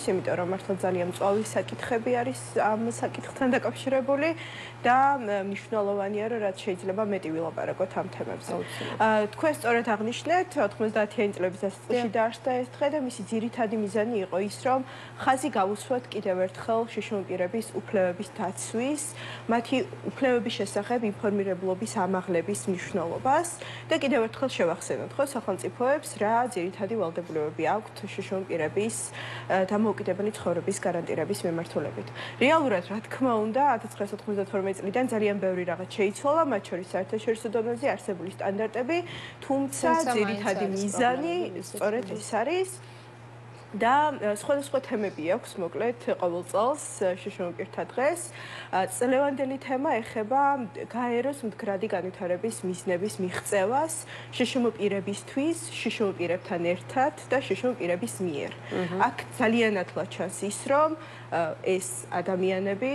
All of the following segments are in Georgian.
იმიტომ რომ მართლა ძალიან მწვავი საკითხები არის ამ საკითხთან დაკავშირებული და მნიშვნელოვანია, რომ რაც შეიძლება მეტი ვილაპარაკოთ ამ თემებზე. თქვენ სწორად აღნიშნეთ, 90-იანი წლების დასაწყისში დაარსდა ეს დღე და მისი ძირითადი მიზანი იყო ის, რომ ხაზი გავუსვათ კიდევ ერთხელ შიშმ პირების უფლებების დაცვის, მათი უფლებების შესახებ ინფორმირებლობის ამაღლების მნიშვნელობას და კიდევ ერთხელ შევახსენოთ, ხო, სახელმწიფოებს რა ძირითადი ვალდებულებები აქვთ შიშმ პირების დამოუკიდებელი ცხოვრების გარანტირების მიმართულებით. რეალურად, რა თქმა უნდა, 1992 წლიდან ძალიან ბევრი რაღაც შეიცვალა, მათ შორის საერთაშორისო დონეზე არსებული სტანდარტები, თუმცა ძირითადი მიზანი სწორედ ეს არის. და სხვადასხვა თემები აქვს, მოკლედ, ყოველ წელს შიშმ პირთა დღეს. წლევანდელი თემა ეხება გაეროს მდგრადი განვითარების მიზნების მიღწევას შიშმ პირებისთვის, შიშმ პირებთან ერთად და შიშმ პირების მიერ. აქ ძალიან ათლად ჩანს ის, რომ ეს ადამიანები,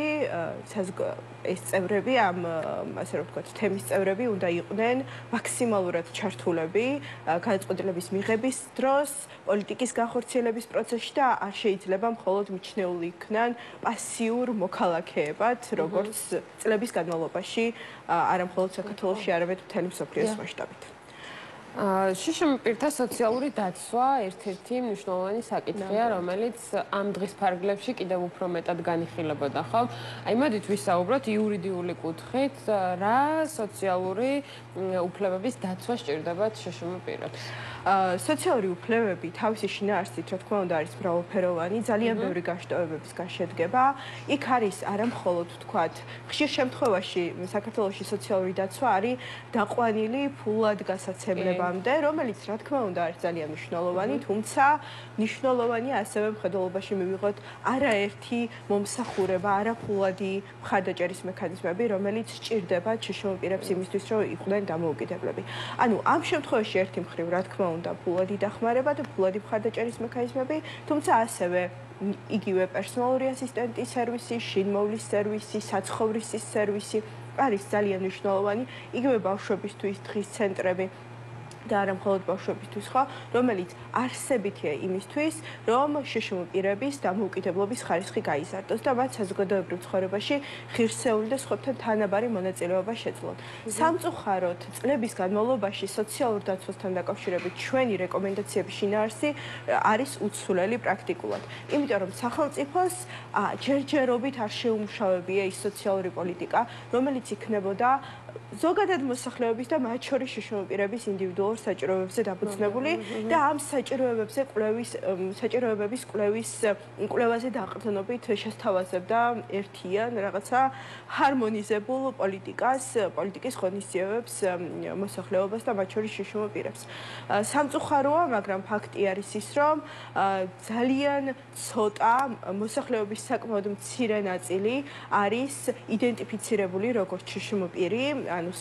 ეს წევრები, ამ ასე რომ ვთქვათ, თემის წევრები უნდა იყვნენ მაქსიმალურად ჩართულები გადაწყვეტილების მიღების დროს, პოლიტიკის განხორციელების პროცესში და არ შეიძლება მხოლოდ მიჩნეული იქნან პასიურ მოქალაქეებად, როგორც წლების განმავლობაში, არა მხოლოდ საქართველოში, არამედ მთელი მსოფლიოს მასშტაბით. შიშმ პირთა სოციალური დაცვა ერთ-ერთი მნიშვნელოვანი საკითხია, რომელიც ამ დღის ფარგლებში კიდევ უფრო მეტად განიხილებოდა, ხო? აი, მოდით ვისაუბროთ იურიდიული კუთხით, რა სოციალური უფლებების დაცვა სჭირდებათ შიშმ პირებს. სოციალური უფლებები თავისი შინაარსით, რა თქმა უნდა, არის მრავალფეროვანი, ძალიან ბევრი განშტოებებისგან შედგება. იქ არის არა მხოლოდ, ვთქვათ, ხშირ შემთხვევაში საქართველოში სოციალური დაცვა არის დაყვანილი ფულად გასაცემლებამდე, რომელიც, რა თქმა უნდა, არის ძალიან მნიშვნელოვანი, თუმცა მნიშვნელოვანია ასევე მხედველობაში მივიღოთ არაერთი მომსახურება, არაფულადი მხარდაჭერის მექანიზმები, რომელიც სჭირდება შიშმ პირებს იმისთვის, რომ იყვნენ დამოუკიდებლები. ანუ ამ შემთხვევაში ერთი მხრივ, რა თქმა უნდა, ფულადი დახმარება და ფულადი მხარდაჭერის მექანიზმები, თუმცა ასევე იგივე პერსონალური ასისტენტის სერვისი, შინმოვლის სერვისი, საცხოვრისის სერვისი არის ძალიან მნიშვნელოვანი, იგივე ბავშვებისთვის დღის ცენტრები და არა მხოლოდ ბავშვებისთვის, ხო, რომელიც არსებითია იმისთვის, რომ შიშმ პირების დამოუკიდებლობის ხარისხი გაიზარდოს და მათ საზოგადოებრივ ცხოვრებაში ღირსეული და სხვებთან თანაბარი მონაწილეობა შეძლონ. სამწუხაროდ, წლების განმავლობაში სოციალურ დაცვასთან დაკავშირებით ჩვენი რეკომენდაციების შინაარსი არის უცვლელი პრაქტიკულად. იმიტომ რომ სახელმწიფოს ჯერჯერობით არ შეუმუშავებია ის სოციალური პოლიტიკა, რომელიც იქნებოდა ზოგადად მოსახლეობის და მათ შორის შიშმ პირების ინდივიდუალურ საჭიროებებზე დაფუძნებული და ამ საჭიროებების კვლევაზე დაყრდნობით შესთავაზებდა ერთიან რაღაცა ჰარმონიზებულ პოლიტიკის ღონისძიებებს მოსახლეობას და მათ შორის შიშმ პირებს. სამწუხაროა, მაგრამ ფაქტი არის ის, რომ ძალიან ცოტა მოსახლეობის საკმაოდ მცირე ნაწილი არის იდენტიფიცირებული როგორც შიშმ პირი, ანუ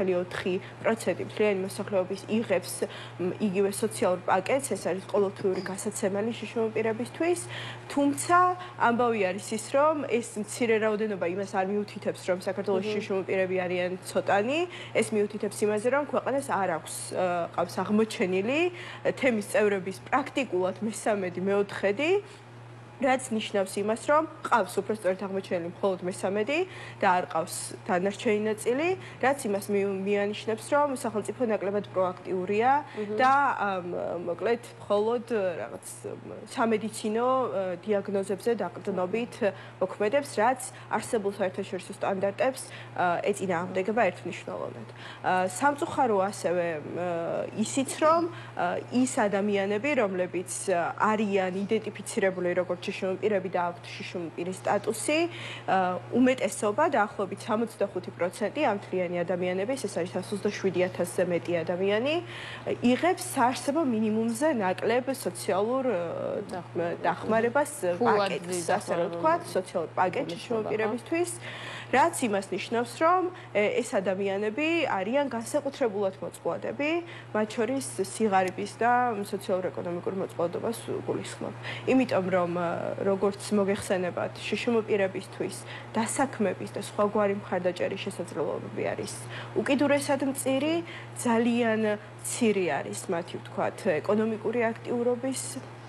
3.4% მთლიანი მოსახლეობის იღებს იგივე სოციალურ პაკეტს, ეს არის ყოველთვიური გასაცემელი შიშმ პირებისთვის, თუმცა ამბავი არის ის, რომ ეს მცირე რაოდენობა იმას არ მიუთითებს, რომ საქართველოში შიშმ პირები არიან ცოტანი, ეს მიუთითებს იმაზე, რომ ქვეყანას არ ყავს აღმოჩენილი თემის წევრების პრაქტიკულად მე-4 რაც ნიშნავს იმას, რომ ყავს უბრალოდ აღმოჩენილი მხოლოდ მე-3 და არ ყავს დანარჩენი ნაწილი, რაც იმას მიანიშნებს, რომ სახელმწიფო ნაკლებად პროაქტიურია და მოკლედ მხოლოდ რაღაც სამედიცინო დიაგნოზებზე დაყრდნობით მოქმედებს, რაც არსებულ საერთაშორისო სტანდარტებს ეწინააღმდეგება ერთმნიშვნელოვნად. სამწუხაროა ასევე ისიც, რომ ის ადამიანები, რომლებიც არიან იდენტიფიცირებული როგორც შიშმ პირები და აქვთ შიშმ პირის სტატუსი, უმეტესობა დაახლოებით 65% ამ მთლიანი ადამიანების, ეს არის 127,000-ზე მეტი ადამიანი, იღებს საარსებო მინიმუმზე ნაკლებ სოციალურ დახმარებას პაკეტს, ასე რომ ვთქვათ, სოციალურ პაკეტს შიშმ პირებისთვის, რაც იმას ნიშნავს, რომ ეს ადამიანები არიან განსაკუთრებულად მოწყვლადები, მათ შორის სიღარიბის და სოციალურ-ეკონომიკურ მოწყვლადობას გულისხმობ. იმიტომ რომ როგორც მოგეხსენებათ, შიშმ პირებისთვის დასაქმების და სხვაგვარი მხარდაჭერის შესაძლებლობები არის უკიდურესად მწირი, ძალიან მცირე არის მათი, ვთქვათ, ეკონომიკური აქტიურობის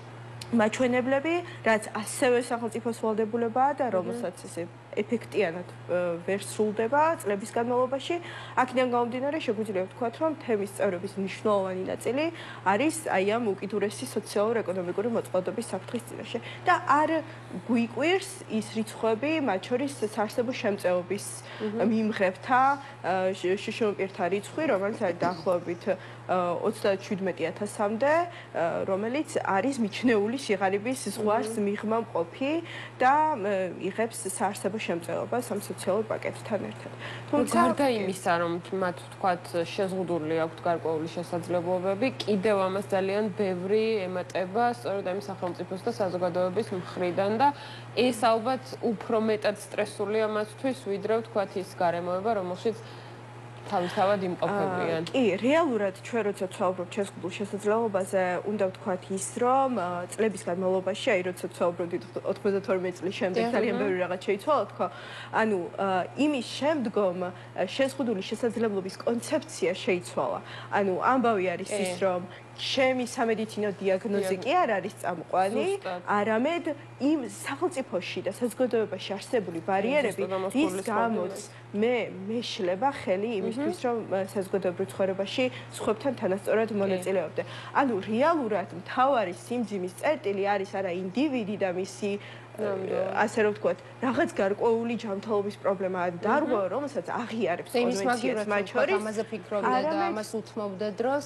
მაჩვენებლები, რაც ასევე სახელმწიფოს ვალდებულებაა და რომელსაც ესე ეფექტიანად ვერ სრულდება წლების განმავლობაში. აქედან გამომდინარე, შეგვიძლია ვთქვათ, რომ თემის წევრების მნიშვნელოვანი ნაწილი არის აი ამ უკიდურესი სოციალურ-ეკონომიკური მოწყობილობის საფრთხის წინაშე და არ გვიკვირს ის რიცხვები, მათ შორის საარსებო შემწეობის მიმღებთა შშმ პირთა რიცხვი, რომელიც არის დაახლოებით 37,000-მდე, რომელიც არის მიჩნეული სიღარიბის ზღვარს მიღმა მყოფი და იღებს საარსებო შემწეობას ამ სოციალურ პაკეტთან ერთად. თუმცა გარდა იმისა, რომ მათ ვთქვათ შეზღუდული აქვთ გარკვეული შესაძლებლობები, კიდევ ამას ძალიან ბევრი ემატება სწორედ ამ სახელმწიფოს და საზოგადოების მხრიდან და ეს ალბათ უფრო მეტად სტრესულია მათთვის, ვიდრე ვთქვათ ის გარემოება, რომელშიც თავისთავად იმყოფებიან. კი, რეალურად ჩვენ როცა ვცხოვრობთ შეზღუდულ შესაძლებლობაზე, უნდა ვთქვათ ის, რომ წლების განმავლობაში, აი როცა ვცხოვრობდით 92 წლის შემდეგ ძალიან ბევრი რაღაც შეიცვალა, თქო. ანუ იმის შემდგომ შეზღუდული შესაძლებლობის კონცეფცია შეიცვალა. ანუ ამბავი არის ის, რომ ჩემი სამედიცინო დიაგნოზი კი არ არის წამყვანი, არამედ იმ სახელმწიფოში და საზოგადოებაში არსებული ბარიერები, რის გამოც მე მეშლება ხელი იმისთვის, რომ საზოგადოებრივ ცხოვრებაში სხვებთან თანასწორად მონაწილეობდე. ანუ რეალურად მთავარი სიმძიმის წერტილი არის არა ინდივიდი და მისი ასე რომ ვთქვათ, რაღაც გარკვეული ჯანმრთელობის პრობლემა დარღვევა, რომელსაც აღიარებს კონვენციას მათ შორის. ამაზე ფიქრობდა და ამას უთმობდა დროს,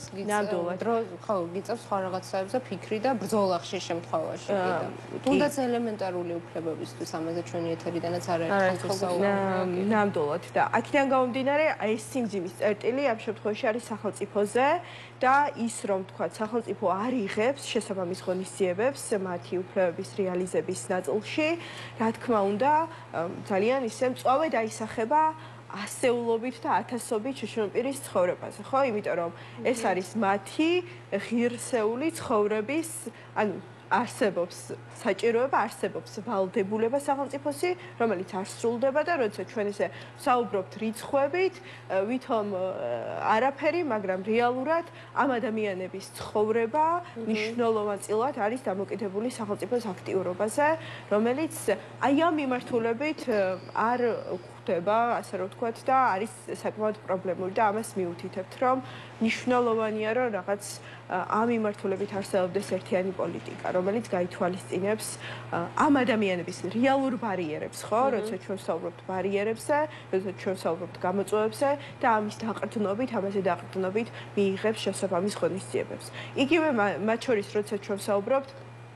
ხო, გიწევს სხვა რაღაცებზე ფიქრი და ბრძოლა ხშირ შემთხვევაში კიდევ. თუნდაც ელემენტარული უფლებებისთვის ამაზე ჩვენი ეთერიდანაც არაერთხელ საუბრობთ. ნამდვილად და აქედან გამომდინარე, ეს სიმძიმის წერტილი ამ შემთხვევაში არის სახელმწიფოზე და ის რომ ვთქვათ, სახელმწიფო არ იღებს შესაბამის ღონისძიებებს მათი უფლებების რეალიზების ნაწილში, რა თქმა უნდა, ძალიან ისე მწვავე დაისახება ასეულობით და ათასობით შშმ პირის ცხოვრებაზე, ხო? იმიტომ რომ ეს არის მათი ღირსეული ცხოვრების, ანუ არსებობს საჭიროება, არსებობს ვალდებულება სახელმწიფოსი, რომელიც არ სრულდება და როცა ჩვენ ესე საუბრობთ რიცხვებით, ვითომ არაფერი, მაგრამ რეალურად ამ ადამიანების ცხოვრება მნიშვნელოვანწილად არის დამოკიდებული სახელმწიფოს აქტიურობაზე, რომელიც აი ამ მიმართულებით არ ხდება, ასე რომ ვთქვათ და არის საკმაოდ პრობლემური და ამას მიუთითებთ, რომ მნიშვნელოვანია, რომ რაღაც ამ მიმართულებით არსებობდეს ერთიანი პოლიტიკა, რომელიც გაითვალისწინებს ამ ადამიანების რეალურ ბარიერებს, ხო, როცა ჩვენ ვსაუბრობთ ბარიერებზე, როცა ჩვენ ვსაუბრობთ გამოწვევებზე და ამის დაყრდნობით, ამაზე დაყრდნობით მიიღებს შესაბამის ღონისძიებებს. იგივე მათ შორის, როცა ჩვენ ვსაუბრობთ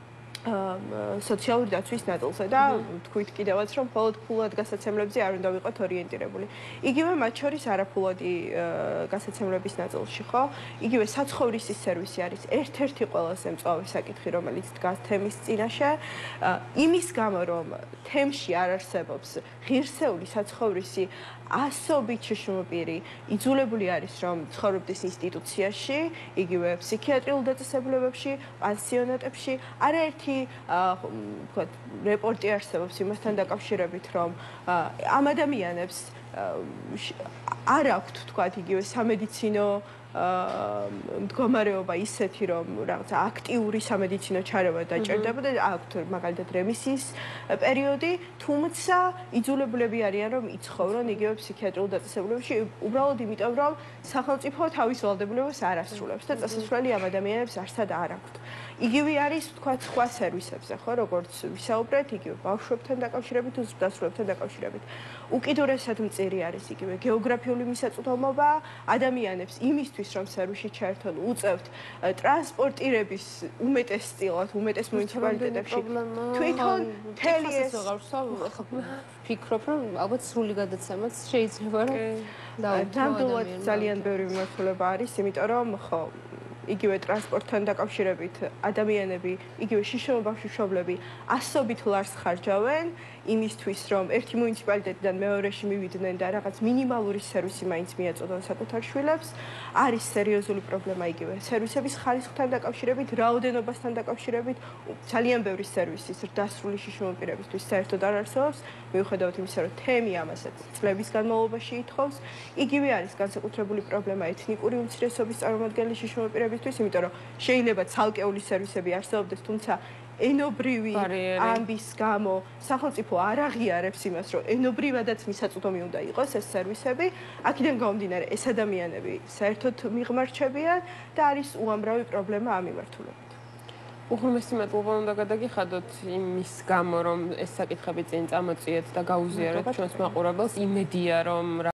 სოციალური დაცვის ნაწილზე და თქვით კიდევაც, რომ მხოლოდ ფულად გასაცემლებზე არ უნდა ვიყოთ ორიენტირებული. იგივე მათ შორის არაფულადი გასაცემლების ნაწილში, ხო? იგივე საცხოვრისის სერვისი არის ერთ-ერთი ყველაზე მწვავე საკითხი, რომელიც დგას თემის წინაშე. იმის გამო, რომ თემში არ არსებობს ღირსეული საცხოვრისი ასობით შშმ პირი იძულებული არის, რომ ცხოვრობდეს ინსტიტუციაში, იგივე ფსიქიატრიულ დაწესებულებებში, პანსიონატებში, არაერთი ვთქვათ, რეპორტი არსებობს იმასთან დაკავშირებით, რომ ამ ადამიანებს არ აქვთ, ვთქვათ, იგივე სამედიცინო მდგომარეობა ისეთი, რომ რაღაცა აქტიური სამედიცინო ჩარევა დაჭერდებოდა, აქვთ მაგალითად რემისიის პერიოდი, თუმცა იძულებულები არიან, რომ იცხოვრონ იგივე ფსიქიატრიულ დაწესებულებებში, უბრალოდ იმიტომ, რომ სახელმწიფო თავის ვალდებულებას არ ასრულებს და წასასვლელი ამ ადამიანებს არსად არ აქვთ. იგივე არის, ვთქვათ, სხვა სერვისებზე, ხო, როგორც ვისაუბრეთ, იგივე ბავშვებთან დაკავშირებით, უსწრდასრულებთან დაკავშირებით. უკიდურესად მწირი არის იგივე გეოგრაფიული მისაწვდომობა, ადამიანებს იმისთვის, რომ სერვისში ჩაერთონ, უწევთ ტრანსპორტირების უმეტესწილად, უმეტეს მუნიციპალიტეტებში. თვითონ მთელი ეს ფიქრობ, რომ ალბათ სრული გადაცემაც შეიძლება, რომ ნამდვილად ძალიან ბევრი მიმართულება არის, იმიტომ რომ ხო იგივე ტრანსპორტთან დაკავშირებით ადამიანები, იგივე შიშო ბავშვები ასობით ლარს ხარჯავენ იმისთვის, რომ ერთი მუნიციპალიტეტიდან მეორეში მივიდნენ და რაღაც მინიმალური სერვისი მაინც მიაწოდონ საკუთარ შვილებს, არის სერიოზული პრობლემა იგივე სერვისების ხარისხთან დაკავშირებით, რაოდენობასთან დაკავშირებით, ძალიან ბევრი სერვისი დასრული შიშო პირებისთვის საერთოდ არ არსებობს, მიუხედავად იმისა, რომ თემი ამასაც წლების განმავლობაში ითხოვს, იგივე არის განსაკუთრებული პრობლემა ეთნიკური უმცირესობის წარმომადგენელი შიშო პირებისთვის, იმიტომ რომ შეიძლება ცალკეული სერვისები არსებობდეს, თუმცა ენობრივი ამბის გამო სახელმწიფო არ აღიარებს იმას, რომ ენობრივადაც მისაწვდომი უნდა იყოს ეს სერვისები, აქედან გამომდინარე ეს ადამიანები საერთოდ მიღმარჩებიან და არის უამრავი პრობლემა ამ მიმართულებით. უღრმესი მადლობა უნდა გადაგიხადოთ იმის გამო, რომ ეს საკითხები წინ წამოწიეთ და გაუზიარეთ ჩვენს მაყურებელს. იმედია, რომ